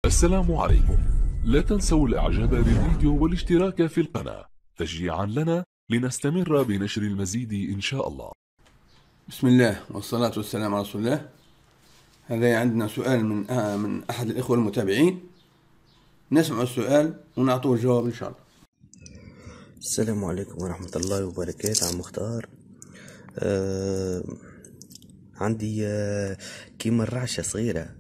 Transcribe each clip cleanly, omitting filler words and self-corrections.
السلام عليكم. لا تنسوا الاعجاب بالفيديو والاشتراك في القناة تشجيعا لنا لنستمر بنشر المزيد ان شاء الله. بسم الله والصلاة والسلام على رسول الله. هذا عندنا سؤال من أحد الإخوة المتابعين، نسمع السؤال ونعطوه الجواب إن شاء الله. السلام عليكم ورحمة الله وبركاته. عم مختار، عندي كيما الرعشة صغيرة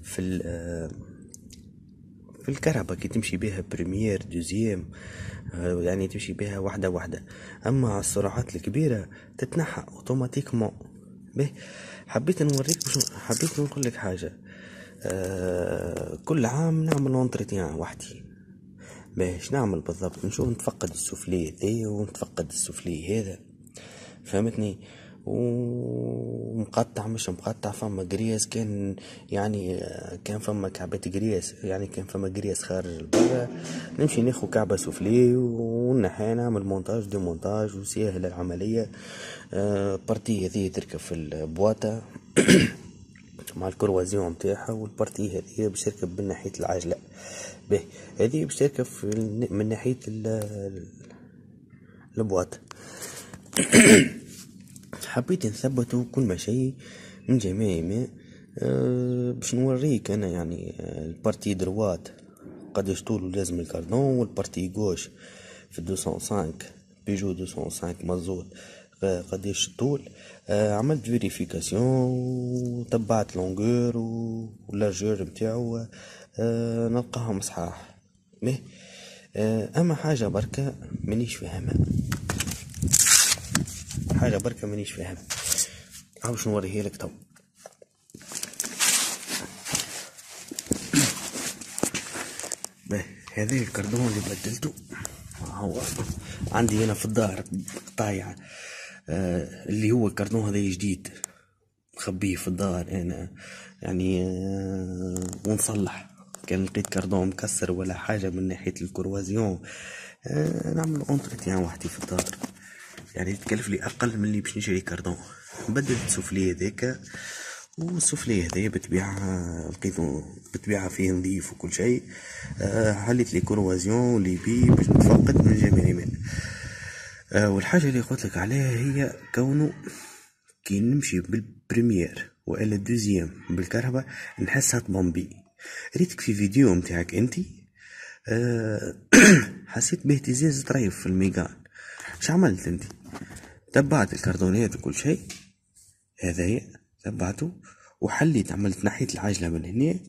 في الكهرباء كي تمشي بها بريمير دوزيام، يعني تمشي بها واحدة واحدة، أما على السرعات الكبيرة تتنحى اوتوماتيكمون. به حبيت نوريك حبيت نقول لك حاجة. كل عام نعمل اونتريتيان وحدي باش نعمل بالضبط، نشوف نتفقد السفلي ذي ونتفقد السفلي هذا، فهمتني؟ ومقطع مش مقطع، فما قرياس كان يعني كان فما كعبة قرياس، يعني كان فما قرياس خارج البرة، نمشي ناخو كعبة سفلي ونحي نعمل مونتاج دي مونتاج وسهل العملية. بارتي هذه تركب في البواطة مع الكروازيون متاعها، والبارتي هذه باش تركب من ناحية العجلة. به هذه باش تركب من ناحية البواطة. حبيت نثبته كل ما شيء من جميع يمين، باش نوريك انا يعني البارتي دروات قداش طول لازم الكاردون، والبارتي غوش في 205 بيجو 205 مازوت قداش الطول. عملت فيريفيكاسيون وتبعت لونغور واللارجور متاعو، نلقاهم صحاح. مه اما حاجة بركة مانيش فاهمها، باش نوريها لك تو. هذا الكاردون اللي بدلته هو عندي هنا في الدار طايع، اللي هو الكاردون هذا جديد مخبيه في الدار انا يعني، ونصلح كان لقيت كاردون مكسر ولا حاجة من ناحية الكروازيون، نعمل اونتريتيان وحدي في الدار، يعني تكلف لي اقل من اللي باش نشري كاردون. بدلت السفلي هذاك، والسفلي هذايا لقيته بتبيعها فيه نظيف وكل شيء. حليت لي كروازيون لي بي باش نتفقد من جميع اليمين. والحاجة اللي قلت لك عليها هي كونه كي نمشي بالبريمير والا دوزيام بالكهرباء نحسها طبنبي. ريتك في فيديو متاعك انتي، حسيت باهتزاز طريف في الميغان. اش عملت انتي؟ تبعت الكاردونات وكل شيء هذايا، تبعته وحليت، عملت ناحية العجلة من هنا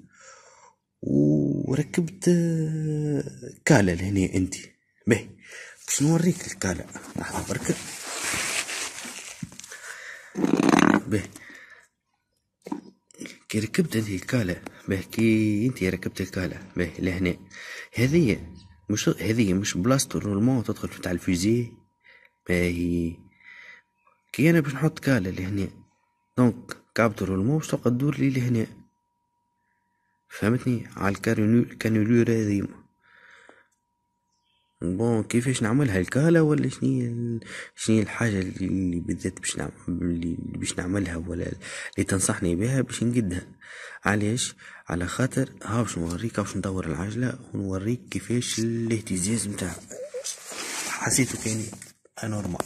وركبت كالا لهنا انتي. باهي باش نوريك الكالا، لحظة بركة. باهي كي ركبت انتي الكالا، باهي كي انتي ركبت الكالا باهي لهنا، هذه مش بلاصتو الرولمون تدخل بتاع الفوزي. باهي كي انا باش نحط كالا لهنا، دونك كعبة الرولمون باش تبقى تدور لي لهنا، فهمتني؟ على الكانولور هذه. بون كيفاش نعملها الكالا ولا شني الحاجة اللي بالذات باش نعملها ولا اللي تنصحني بها باش نقدها؟ علاش؟ على خاطر باش نوريك، باش ندور العجلة ونوريك كيفاش الاهتزاز متاع حسيته كان انورمال.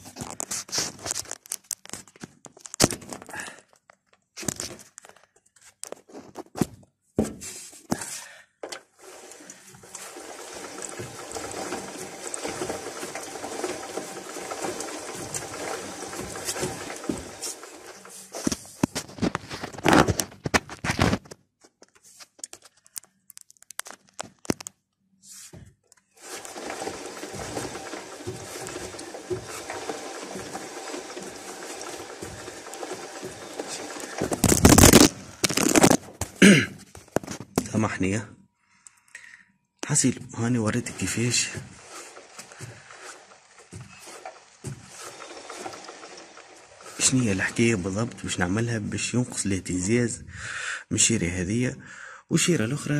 سامحني حسيل، هاني وريتك كيفاش شنية الحكاية بالضبط باش نعملها باش ينقص الاهتزاز من الشيرة هذية، والشيرة الاخرى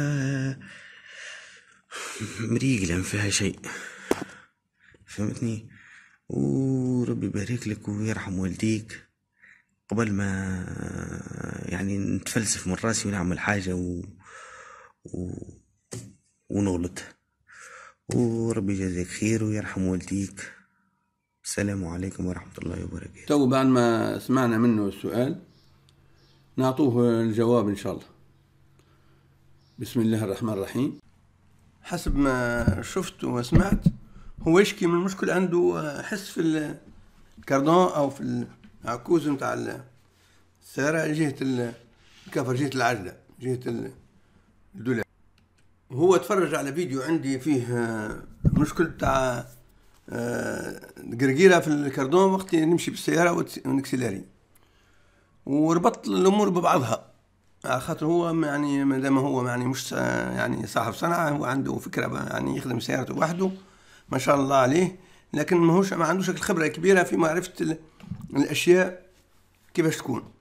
مريقلة ما فيها شيء، فهمتني؟ وربي يبارك لك ويرحم والديك، قبل ما يعني نتفلسف من راسي ونعمل حاجة ونغلط. وربي يجازيك خير ويرحم والديك. السلام عليكم ورحمة الله وبركاته. تو بعد ما سمعنا منه السؤال نعطوه الجواب إن شاء الله. بسم الله الرحمن الرحيم. حسب ما شفت وسمعت هو يشكي من مشكلة عنده حس في الكاردون أو في العكوز متاع السيارة جهة الكفر، جهة العجلة، جهة الدولاب. وهو تفرج على فيديو عندي فيه مشكلة تاع قرقيرة في الكاردون وقت نمشي بالسيارة ونكسلاري، وربط الأمور ببعضها على خاطر هو يعني مادام هو يعني مش يعني صاحب صنعة، هو عنده فكرة يعني يخدم سيارته وحده ما شاء الله عليه، لكن ما عندوش الخبرة الكبيرة في معرفة الأشياء كيفاش تكون.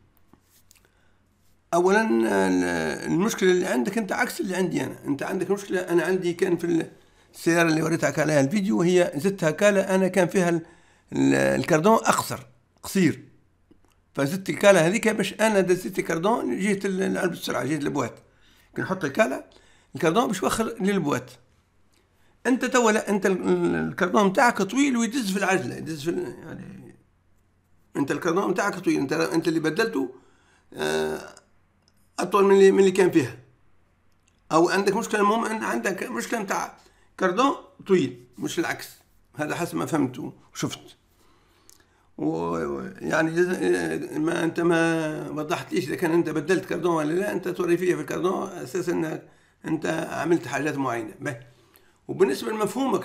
أولا المشكلة اللي عندك أنت عكس اللي عندي أنا. أنت عندك مشكلة، أنا عندي كان في السيارة اللي وريتك عليها الفيديو هي زدتها كالا، أنا كان فيها الكاردون قصير، فزدت الكالا هذيك باش أنا دزت الكاردون جهة العلبة السرعة، جهة البوات. كي نحط الكاردون باش يوخر للبوات. أنت توا لا، أنت الكاردون متاعك طويل ويدز في العجلة، يدز في يعني أنت الكاردون متاعك طويل، أنت اللي بدلته أطول من اللي كان فيها. أو عندك مشكلة، المهم أن عندك مشكلة متاع كاردون طويل مش العكس. هذا حسب ما فهمت وشفت. ويعني ما أنت ما وضحتليش إذا كان أنت بدلت كاردون ولا لا. أنت توري فيها في الكاردون أساسا أنك أنت عملت حاجات معينة. وبالنسبة لمفهومك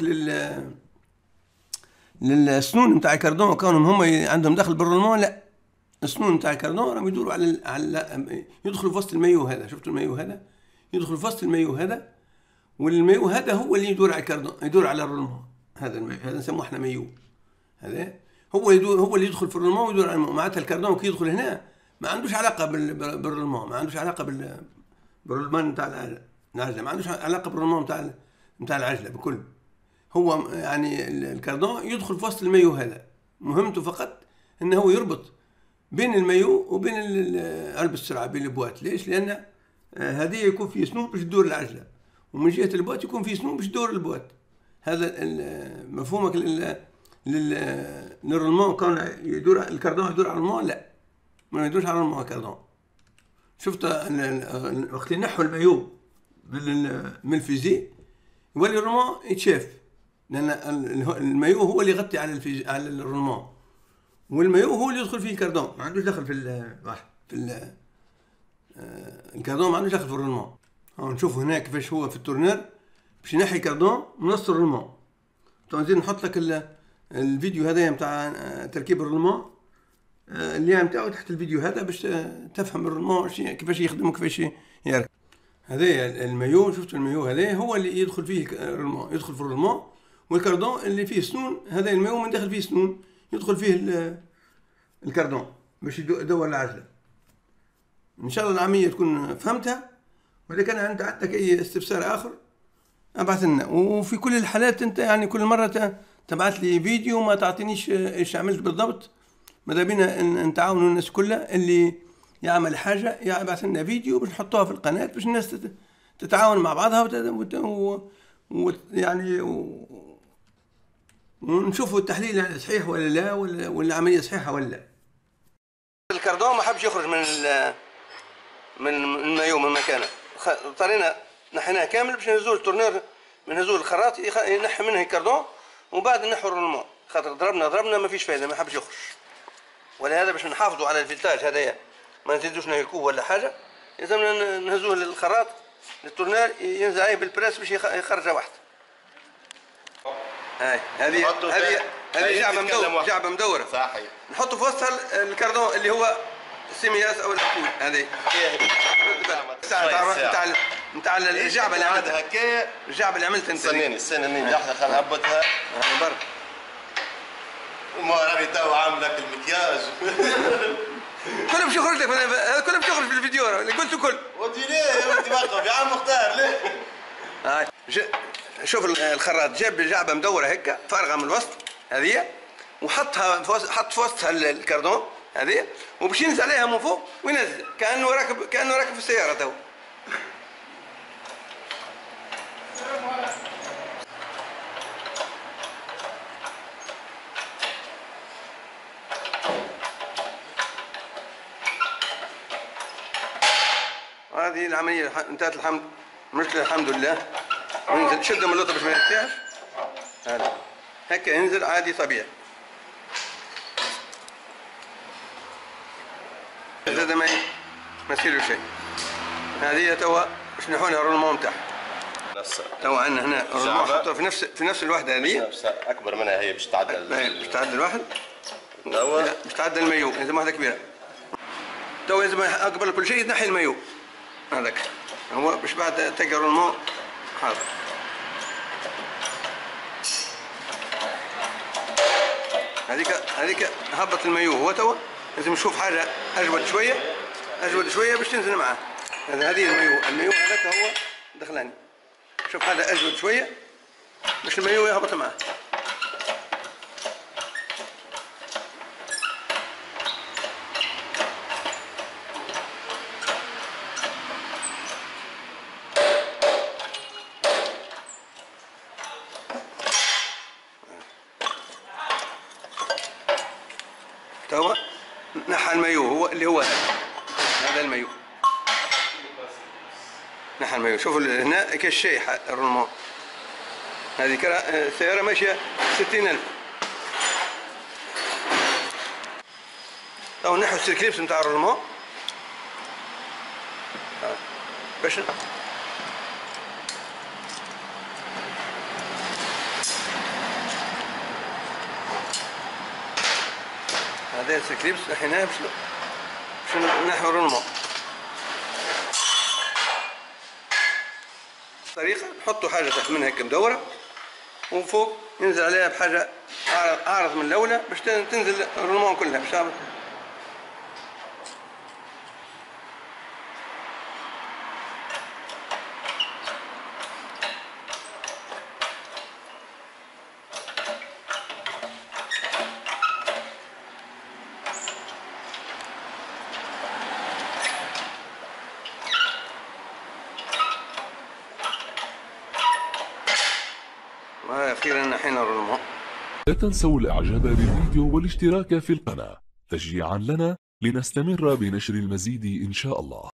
للسنون متاع الكاردون كونهم هم عندهم دخل بالرولمون، لا، السنون متاع الكاردون راهم يدوروا على يدخلوا في وسط المايو هذا. شفتوا المايو هذا؟ يدخل في وسط المايو هذا، والمايو هذا هو اللي يدور على الكاردون، يدور على الرولمون. هذا المايو هذا نسموه احنا مايو. هذا هو اللي يدخل في الرولمون ويدور على معناتها الكاردون كي يدخل هنا ما عندوش علاقة بالرولمون، ما عندوش علاقة بالرولمان متاع العجلة، ما عندوش علاقة بالرولمون متاع العجلة بكل. هو يعني الكاردون يدخل في وسط المايو هذا، مهمته فقط انه هو يربط بين المايو وبين علبة السرعة، بين البوات. ليش؟ لأن هذه يكون فيه سنون باش تدور العجلة، ومن جهة البوات يكون فيه سنون باش تدور البوات. هذا مفهومك للرولمون كون يدور الكاردون يدور على الرولمون؟ لا، ما يدورش على الرولمون الكاردون. شفت وقت ينحوا المايو من الفيزي يولي الرولمون يتشاف، لأن المايو هو اللي يغطي على الرولمون، والمايو هو اللي يدخل فيه الكاردون. ما عندوش دخل في الكاردون، ما عندوش دخل في الرولمون. نشوفوا هنا كيفاش هو في التورنير باش ينحي الكاردون من وسط الرولمون. نزيد نحط لك الفيديو هذايا نتاع تركيب الرولمون، اللي نتاعو تحت الفيديو هذا باش تفهم الرولمون كيفاش يخدم وكيفاش يركب. هذايا المايو، شفتوا المايو هذايا هو اللي يدخل فيه الرولمون، يدخل في الرولمون. والكاردون اللي فيه سنون، هذا المايو من داخل فيه سنون يدخل فيه الكاردون باش يدور العجلة. ان شاء الله العملية تكون فهمتها، واذا كان عندك اي استفسار اخر ابعث لنا. وفي كل الحالات انت يعني كل مرة تبعث لي فيديو، ما تعطينيش ايش عملت بالضبط. ماذا بينا نتعاونوا الناس كلها، اللي يعمل حاجة يبعث لنا فيديو باش نحطوها في القناة باش الناس تتعاون مع بعضها يعني ونشوفوا التحليل صحيح ولا لا، ولا العملية صحيحة ولا لا. الكاردون ما حبش يخرج من المايو من مكانه. اضطرينا نحيناه كامل باش نهزوا التورنير، من هزوا الخراط ينحي منه الكاردون، وبعد نحو الرولمون. خاطر ضربنا ما فيش فايدة، ما حبش يخرج. ولهذا باش نحافظوا على الفيلتاج هذايا ما نزيدوش نهيكوه ولا حاجة، لازمنا نهزوه للخراط للتورنير ينزل عليه بالبريس باش يخرجها واحدة. هذه جعبة مدورة صحيح، نحطوا في وسطها الكاردون اللي هو السيمياس او العقول. هذه نتاع الجعبة اللي عملتها هكايا، الجعبة اللي عملتها انت. استناني لحظة خلينا نهبطها برك. ما راني تو عامل لك المكياج كله باش يخرج لك، كله باش يخرج في الفيديو اللي قلته كل. ودي ليه يا ولدي وقف يا عم مختار ليه؟ شوف الخراط جاب جعبة مدورة هكا فارغة من الوسط هذه، وحط في وسطها الكاردون هذه، وباش ينزل عليها من فوق وينزل كأنه راكب في السيارة تو. هذه العملية انتهت الحمد لله. وينزل شده من اللطة باش ما يرتاحش. هذا هكا ينزل عادي طبيعي. زاد ما يصير شيء. هذه توا باش نحولها الرولمون نتاعها. توا عندنا هنا الرولمون نحطوها في نفس الوحدة هذه. أكبر منها هي باش تعدل. باش تعدل الواحد. لا باش تعدل المايو، لازم واحدة كبيرة. توا لازم قبل كل شيء تنحي المايو. هذاك هو باش بعد تلقى الرولمون حاضر. هذيك هبط المايو. هو توا لازم نشوف حاجة أجود شوية باش تنزل معاه. هذه المايو هذاك هو دخلاني. شوف حاجة أجود شوية باش المايو يهبط معاه. توا نحى المايو هو اللي هو هذا المايو. نحى المايو. شوفوا هنا كالشيح الرولمون. هذه السيارة ماشية 60,000. توا نحو السيركليبس نتاع الرولمون باش هذا السيركليبس نحيناه باش نحو الرولمون. طريقة نحطوا حاجة تحت منها هيك مدورة ومن فوق ينزل عليها بحاجة أعرض من الأولى باش تنزل الرولمون كلها باش تعمل. وأخيرا نحينا الرولمون. لا تنسوا الإعجاب بالفيديو والاشتراك في القناة تشجيعا لنا لنستمر بنشر المزيد إن شاء الله.